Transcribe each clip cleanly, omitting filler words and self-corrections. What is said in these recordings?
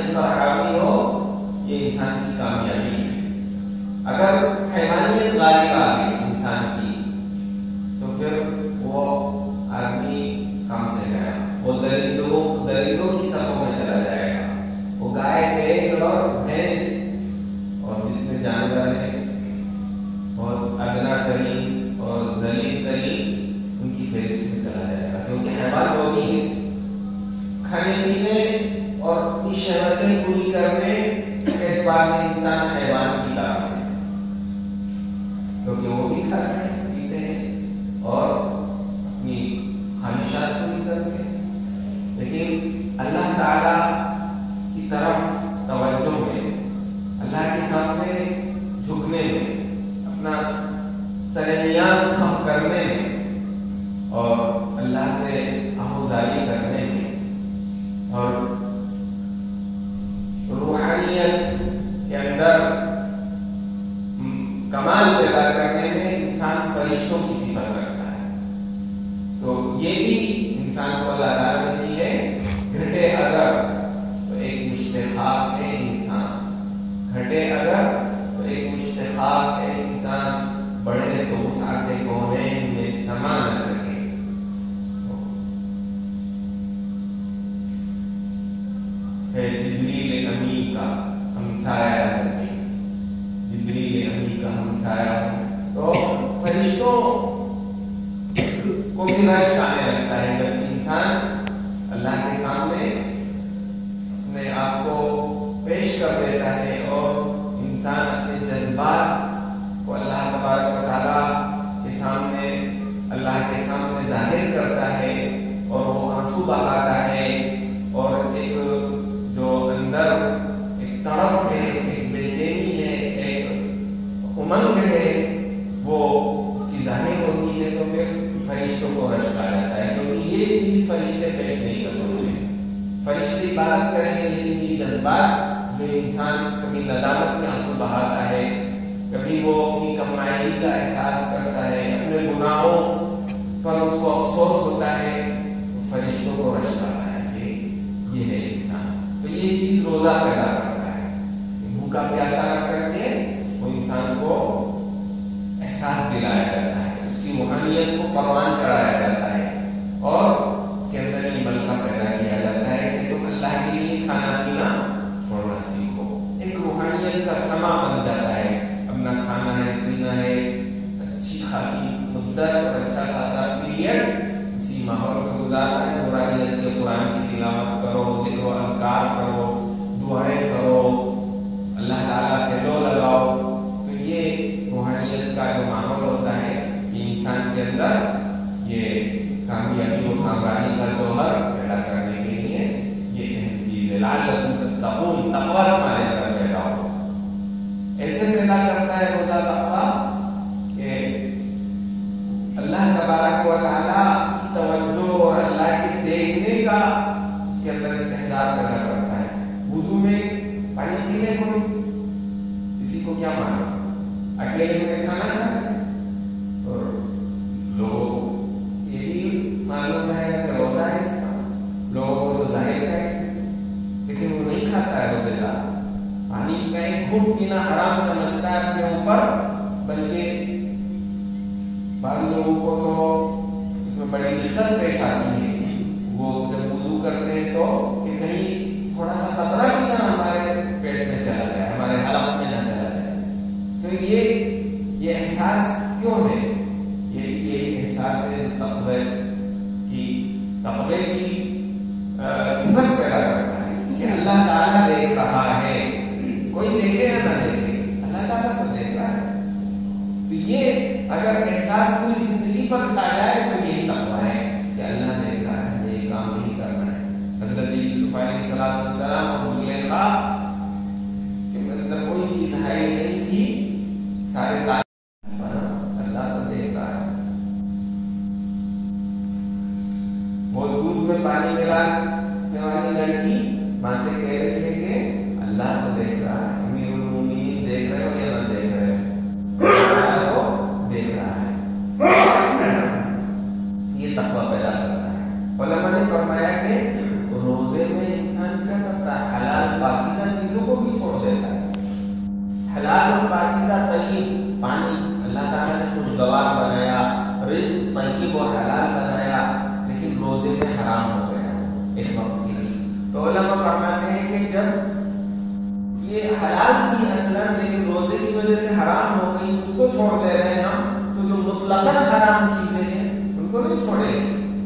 حیوانیت پر حاوی ہو یہ انسان کی کامیابی ہے. اگر حیوانیت غالب آ گئی انسان کی تو پھر وہ آدمی کام سے گیا, وہ درندوں کی صفوں میں چلا جائے گا. وہ گائے بیل اور بھینس اور جتنے جانور ہیں اور ادنا ترین اور ذلیل ترین ان کی فہرست میں چلا جائے گا, کیونکہ حیوان وہ بھی ہے. کھانے پینے اور اپنی شہوتیں پوری کرنے کے اعتبار سے انسان حیوان کی طرح سے, کیونکہ وہ بھی کھاتے ہیں پیتے ہیں اور اپنی خواہشات پوری کرتے ہیں. لیکن اللہ تعالی کی طرف توجہ میں, اللہ کے سامنے جھکنے میں, اپنا سر نیاز خم کرنے میں اور اللہ سے آہوزاری کرنے میں اور روحانیت کے اندر کمال پیدا کرنے میں انسان فرشتوں کی صفت رکھتا ہے. تو یہ بھی انسان کو اللہ تعالیٰ نے دی ہے. گھٹے اگر تو ایک مشتخاب ہے انسان, گھٹے اگر تو ایک مشتخاب ہے انسان, بڑھے تو وسعت کونین میں سما نہ سکے. ہے جبریل امی کا ہمسایہ بنی, جبریل امی کا ہمسایہ. تو فرشتوں کو بھی رشک آنے لگتا ہے جب انسان اللہ کے سامنے اپنے آپ کو پیش کر دیتا ہے اور انسان اپنے جذبات کو اللہ تبارک و تعالیٰ کے سامنے, اللہ کے سامنے ظاہر کرتا ہے اور وہ آنسو بہاتا ہے اور ایک جو اندر ایک تڑپ ہے, ایک بے چینی ہے, ایک امنگ ہے, وہ اس کی ظاہر ہوتی ہے. تو پھر فرشتوں کو رشک آ جاتا ہے, کیونکہ یہ چیز فرشتے پیش نہیں کر سکتے. فرشتے عبادت کریں گے لیکن یہ جذبات جو انسان کبھی ندامت کے آنسو بہاتا ہے, کبھی وہ اپنی کمائی کا احساس کرتا ہے, اپنے گناہوں پر اس کو افسوس ہوتا ہے, تو فرشتوں کو رشک آتا ہے. یہ ہے انسان. تو یہ چیز روزہ پیدا کرتا ہے, بھوکا پیاسا رکھ کر کے وہ انسان کو احساس دلایا جاتا ہے, اس کی روحانیت کو پروان چڑھایا جاتا ہے اور اس کے اندر یہ ملکہ پیدا کیا جاتا ہے کہ تم اللہ کے لیے کھانا پینا چھوڑنا سیکھو. ایک روحانیت کا سما بن جاتا ہے. اپنا کھانا ہے, پینا ہے, اچھی خاصی مدت اور اچھا خاصا پیریڈ اسی ماحول میں گزارنا ہے. روحانیت کے قرآن کی تلاوت کرو, ذکر و اذکار کرو, دعائیں کرو, اللہ تعالیٰ سے لو لگاؤ. تو یہ روحانیت کا جو ماحول ہوتا ہے یہ انسان کے اندر یہ کامیابی و کامرانی کا جوہر پیدا کرنے کے لیے یہ اہم چیز ہے. لعلکم تتقون, تقوی تمہارے اندر پیدا ہو. ایسے پیدا کرتا ہے روزہ تقوی کہ اللہ تبارک و تعالیٰ کی توجہ اور اللہ کے دیکھنے کا اس کے اندر استحضار پیدا کرتا ہے. وضو میں پانی پینے کو کسی کو کیا مانا, اکیلے میں کھانا کھانا, اور لوگوں کو یہ بھی معلوم ہے کہ روزہ ہے اس کا, لوگوں کو تو ظاہر ہے لیکن وہ نہیں کھاتا ہے روزے دار. پانی کا ایک گھونٹ پینا حرام سمجھتا ہے اپنے اوپر, بلکہ بعض لوگوں کو تو اس میں بڑی دقت پیش آتی ہے. وہ جب وضو کرتے ہیں تو کہ کہیں تھوڑا سا قطرہ بھی نہ ہمارے پیٹ میں چلا جائے, ہمارے حلق میں نہ چلا جائے. تو یہ احساس کیوں ہے؟ یہ احساس ہے تقوی کی صفت پیدا کرتا ہے کہ اللہ تعالیٰ دیکھ رہا ہے. کوئی دیکھے یا نہ دیکھے, اللہ تعالیٰ تو دیکھ رہا ہے. تو یہ اگر احساس پوری زندگی پر چھا جائے تو یہی تقوی ہے کہ اللہ دیکھ رہا ہے, ہمیں یہ کام نہیں کرنا ہے. حضرت یوسف علیہ السلام اور زلیخا کے اندر کوئی چیز ہائی نہیں تھی, سارے اللہ تو دیکھ رہا ہے. وہ دودھ میں پانی ملانے والی لڑکی ماں سے کہہ رہی ہے کہ اللہ تو دیکھ رہا ہے. امیر المومنین دیکھ رہے ہو یا نہ دیکھ رہے ہو, اللہ تو دیکھ رہا ہے. یہ تقوی پیدا کرتا ہے. علماء نے فرمایا کہ روزے میں انسان کیا کرتا ہے, حلال پاک जब ये हलाल थी असलन लेकिन रोजे की वजह से हराम हो गई, उसको छोड़ दे रहे हैं हम, तो जो मुतलकन हराम चीजें हैं उनको नहीं छोड़ेंगे।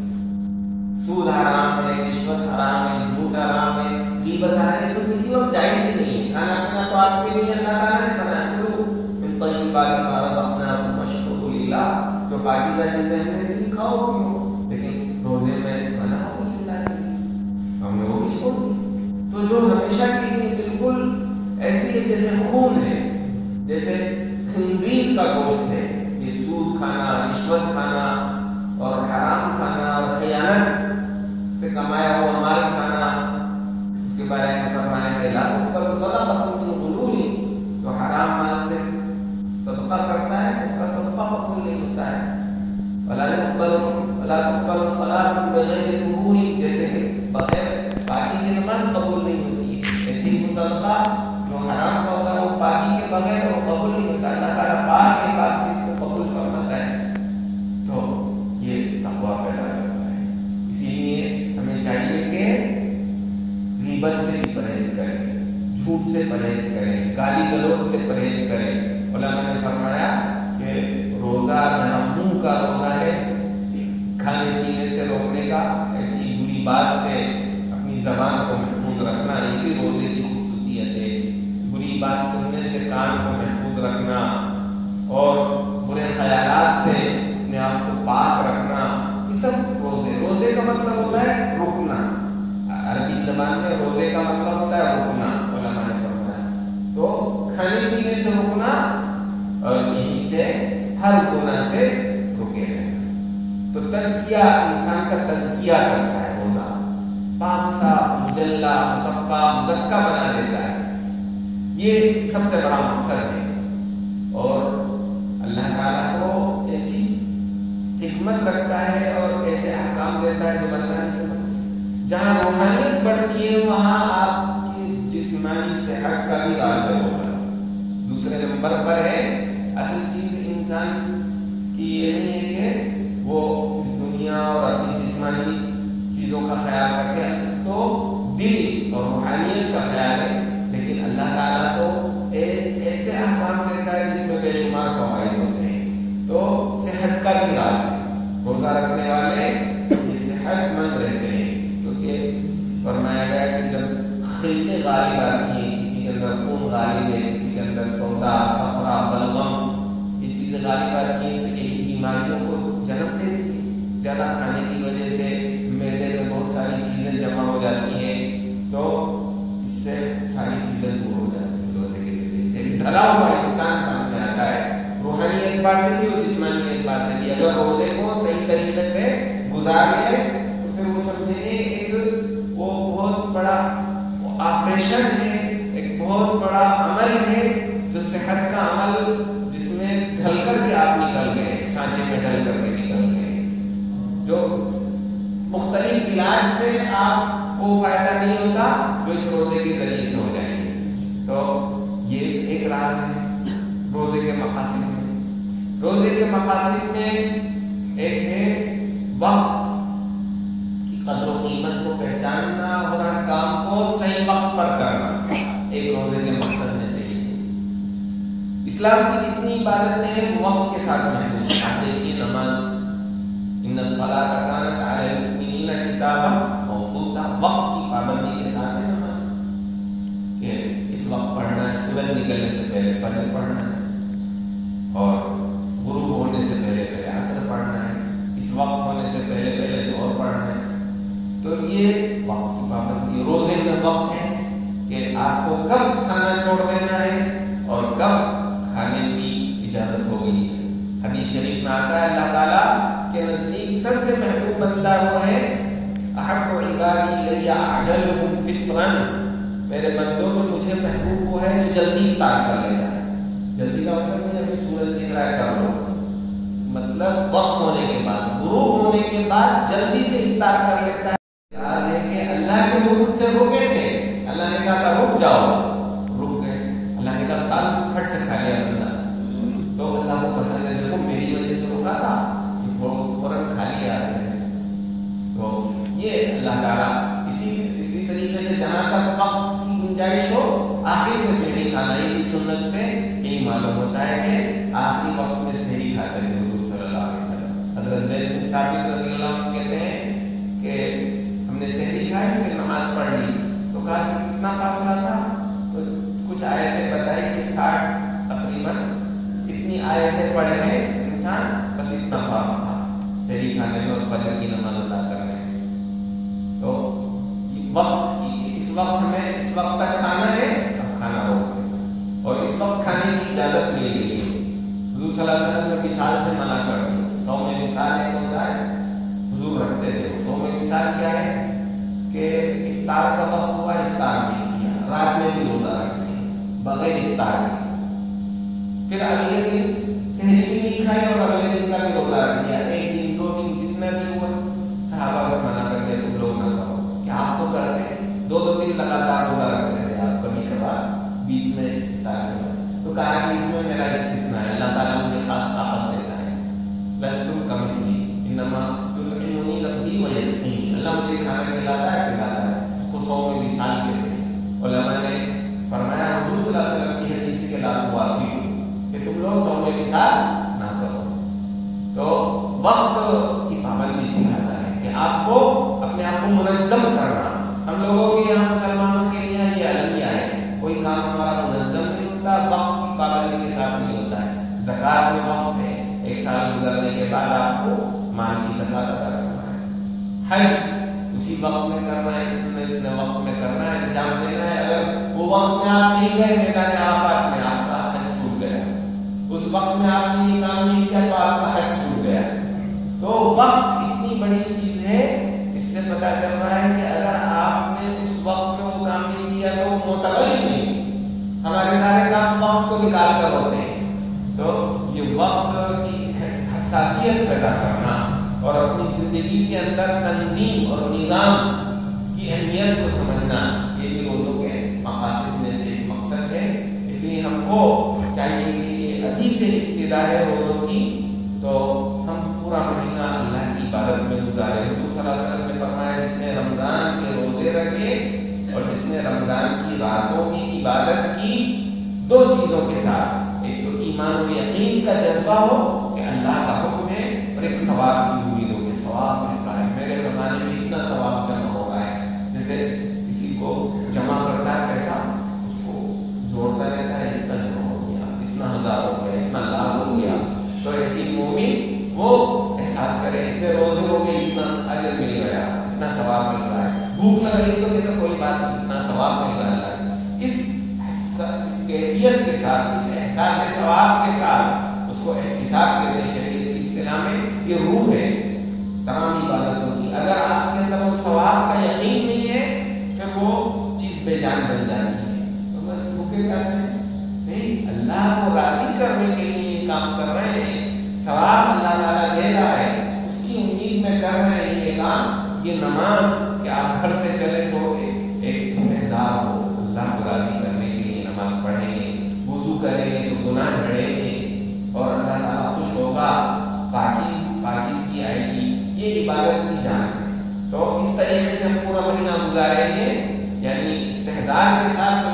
सूद हराम है, रिश्वत हराम है, झूठ हराम है, गीबत हराम है, तो किसी वक्त जायज ही नहीं है। खाना पीना तो आपके लिए अल्लाह ताला ने बनाया, मिन तय्यिबाति मा रज़क़नाकुम वश्कुरू लिल्लाह, जो पाकीज़ा चीजें हमने दी खाओ पियो, लेकिन रोजे में मना हो लिल्लाह, हमने वो भी छोड़ दी। तो जो हमेशा के लिए बिल्कुल ऐसी है जैसे खून है, जैसे खंजीर का गोश्त है, ये सूद खाना, रिश्वत खाना और हराम खाना और खयानत से कमाया हुआ माल खाना, उसके बारे में फरमाया कि ला तुक़बल सदक़तुन मिन गुलूल, जो हराम माल से सदका करता है उसका सदका कबूल नहीं होता है। वला तुक़बल सलातुन बिग़ैरि तुहूर, जैसे बगैर पाकी के नमाज कबूल नहीं होती है, ऐसे ही सदका जो हराम का होता है वो पाकी के बगैर वो कबूल नहीं होता। अल्लाह ताला पाक है, पाक चीज को कबूल फरमाता है। तो ये तक़वा पैदा करता है। इसीलिए हमें चाहिए कि गीबत से भी परहेज करें, झूठ से परहेज करें, गाली गलौज से परहेज करें। उलमा ने फरमाया कि रोजा जहाँ मुंह का रोजा है, खाने पीने से रोकने का, ऐसी बुरी बात से अपनी जबान को महफूज रखना, ये भी रोजे की खुसूसियत है। बुरी बात सुनने से कान को महफूज रखना और बुरे ख्यालात से अपने आप को पाक रखना, ये सब रोजे का मतलब होता है रुकना। अरबी जबान में रोजे का मतलब होता है रुकना, उलमा ने फरमाया। तो खाने पीने से रुकना और यहीं से हर गुनाह से रुके रहना। तो तज़किया, इंसान का तज़किया करता है रोजा, पाक साफ मुजल्ला मुसफ़्फ़ा मुज़क्का बना देता है। ये सबसे बड़ा मकसद है। और अल्लाह ताला को ऐसी हिकमत रखता है और ऐसे अहकाम देता है जो बंदा नहीं समझता। जहाँ रूहानियत बढ़ती है वहाँ आपकी जिस्मानी सेहत का भी राज होगा। दूसरे नंबर पर है असल चीज इंसान की ये नहीं है कि वो इस दुनिया और अपनी जिस्मानी चीजों का ख्याल रखे, तो दिल और रूहानियत का ख्याल है। लेकिन अल्लाह ताला तो ऐसे अहकाम देता है जिसमें बेशुमार फवाइद होते हैं। तो सेहत का भी राज है। रोजा रखने वाले ये सेहतमंद रहते हैं, क्योंकि फरमाया गया कि जब खिलते गालिब आती हैं, किसी के अंदर खून गालिब है, किसी के अंदर सौदा सफरा बलगम, ये चीजें गालिब आती हैं, तो यही बीमारियों को जन्म देती है। ज्यादा खाने की वजह से मैदे में बहुत सारी चीजें जमा हो जाती हैं, तो इससे सारी चीजें दूर हो जाती हैं। रोजे के लिए ढला हुआ इंसान सामने आता है, रूहानी एतबार से भी और जिस्मानी एतबार से भी। अगर रोजे को सही तरीके से गुजार ले तो फिर वो समझेंगे एक वो बहुत बड़ा ऑपरेशन है, एक बहुत बड़ा अमल है, जो सेहत का अमल, जिसमें ढल करके आप निकल गए, सांचे में ढल करके निकल गए। जो मुख्तलिफ इलाज से आपको फायदा नहीं होता जो इस रोजे के जरिए से हो जाएंगे। तो ये एक राज है रोजे के मकासिद में। रोजे के मकासिद में एक है वक्त की कदर और कीमत को पहचानना और हर काम को सही वक्त पर करना, एक रोजे के मकसद में से ही है। इस्लाम की जितनी इबादतें हैं वक्त के साथ महदूद हैं। आप देखिए नमाज, इन्ना सलात कानत अलल मुमिनीना किताबन मौक़ूता, वक्त की पाबंदी के साथ है नमाज। कि इस वक्त पढ़ना है, सूरज निकलने से पहले फजर पढ़ना है, और गुरूब होने से पहले पहले असर पढ़ना है, इस वक्त होने से पहले पहले ज़ोहर पढ़ना है। तो ये वक्त की पाबंदी। रोजे में वक्त है कि आपको कब खाना छोड़ देना है और कब खाने की इजाजत हो गई है। हदीस शरीफ में आता है अल्लाह ताला के नजदीक सबसे महबूब बंदा वो है अहब्बु इबादी इलैया अजलहुम फित्रन, मेरे बंदों में मुझे महबूब वो है जो जल्दी इफ्तार कर लेता है। जल्दी का मतलब नहीं अभी सूरज दिख रहा है कर लो, मतलब वक्त होने के बाद, गुरूब होने के बाद जल्दी से इफ्तार कर लेता है। राज है कि अल्लाह के हुक्म से रोके थे, अल्लाह ने कहा था रुक जाओ, रुक गए। अल्लाह ने कहा था फट से खा लिया बंदा, तो अल्लाह को पसंद है, देखो मेरी वजह से रुका था, ये फौरन खा लिया। तो ये अल्लाह ताला इसी तरीके से जहाँ तक वक्त की गुंजाइश हो आखिर में सेहरी खाना। ये सुन्नत से यही मालूम होता है कि आखिरी वक्त में सेहरी खाते थे हुजूर सल्लल्लाहु अलैहि वसल्लम। हज़रत ज़ैद बिन साबित रज़ियल्लाहु अन्हु कहते हैं कि हमने सेहरी खाई फिर नमाज पढ़ ली, तो कहा कि कितना फासला था, तो कुछ आयतें बताई कि 60 तकरीबन इतनी आयतें पढ़े हैं इंसान, बस इतना फार्क था सेहरी खाने में और फजर की नमाज अदा करने में। तो वक्त इस वक्त में इस वक्त तक खाना है, अब खाना हो और इस वक्त खाने की इजाजत मिल गई है। हुजूर सल्लल्लाहु अलैहि वसल्लम ने मिसाल से मना कर दिया। सौ में मिसाल एक होता है हुजूर रखते थे। सौ में मिसाल क्या है कि इफ्तार का वक्त हुआ, इफ्तार नहीं किया, रात में भी रोजा रख लिया बगैर इफ्तार के, फिर अगले दिन सेहरी भी नहीं खाई और अगले दिन का भी रोजा रख लिया, एक दिन 2 दिन जितना भी हुआ। सहाबा से मना कर दिया तुम लोग ना करो कि आप तो करते 2-2 दिन लगातार रोजा रखते थे आप, कभी कभार बीच में इफ्तार हुआ। तो कहा कि इसमें मेरा इस्तिस्ना है, अल्लाह ताला मुझे खास ताकत देता है। लस्तुम कमिस्ली इन्नमा युतइमुनी रब्बी व यस्कीन, अल्लाह मुझे खाना खिलाता है पिलाता है। उसको 100 में मिसाल कहते हैं। उलमा ने फरमाया हुजूर सल्लल्लाहु अलैहि वसल्लम की हदीस के लात वासी कि तुम लोग 100 में मिसाल ना करो। तो वक्त की पाबंदी सिखाता है कि आपको अपने आप को मुनज़्ज़म करना। हम लोगों के यहाँ मुसलमानों के यहाँ ये अलमिया है, कोई काम हमारा मुनज़्ज़म नहीं होता, वक्त की पाबंदी के साथ नहीं होता है। ज़कात में वक्त है, 1 साल गुजरने के बाद आपको माल की ज़कात अदा करना है। हज उसी वक्त में करना है, इतने वक्त में करना है, इंतजाम देना है। अगर वो वक्त में आप नहीं गए मैदान आराफात में, आपका हज छूट गया। उस वक्त में आपने ये काम नहीं किया तो आपका हज छूट गया। तो वक्त इतनी बड़ी चीज है, इससे पता चल रहा है कि अगर आपने उस वक्त में वो काम नहीं किया तो वो मोतबर नहीं। हमारे सारे काम वक्त को निकाल कर होते हैं। तो ये वक्त की हसासियत पैदा करना और अपनी जिंदगी के अंदर तंजीम और निज़ाम की अहमियत को समझना, ये भी रोज़ों के मकासद में से एक मकसद है। इसलिए हमको चाहिए कि ये अभी से इब्तिदा है रोज़ों की, तो हम पूरा महीना अल्लाह की इबादत में गुजारे। हुजूर सल्लल्लाहु अलैहि वसल्लम ने फरमाया जिसने रमजान के रोजे रखे और जिसने रमजान की रातों की इबादत की 2 चीजों के साथ, एक तो ईमान और यकीन का जज्बा हो कि अल्लाह का हुक्म है, और एक सवाब की उम्मीद हो कि सवाब मिल रहा है, मेरे खजाने में इतना सवाब जमा हो रहा है। जैसे किसी को जमा करता है पैसा, उसको जोड़ता रहता है, इतना जमा हो गया, इतना हजार हो गया, इतना लाख हो गया। तो ऐसी मोमिन वो एहसास करे इतने रोजे हो गए, इतना अजर मिल गया, इतना सवाब मिल रहा है। भूख लग रही तो कोई बात नहीं, इतना सवाब मिल रहा है। इस कैफियत के साथ, इस एहसास सवाब के साथ उसको एहतिसाब कहते हैं शरीयत की इस्तिलाह में। ये रूह है तमाम इबादतों की। अगर आपके अंदर वो सवाब का यकीन नहीं है फिर वो चीज बेजान बन जाती है। तो बस भूखे कैसे नहीं, अल्लाह को राजी करने के लिए ये काम कर रहे हैं, सवाब अल्लाह ताला दे रहा है, उसकी उम्मीद में कर रहे हैं ये काम। ये नमाज कि आप घर से चले तो एक इस्तेज़ार हो, अल्लाह को राजी करने के लिए नमाज पढ़ेंगे, वुजू करेंगे तो गुनाह झड़ेंगे और अल्लाह ताला खुश होगा, पाकीज़गी आएगी। ये इबादत की जान है। तो इस तरीके से हम पूरा महीना गुजारेंगे, यानी इस्तेज़ार के साथ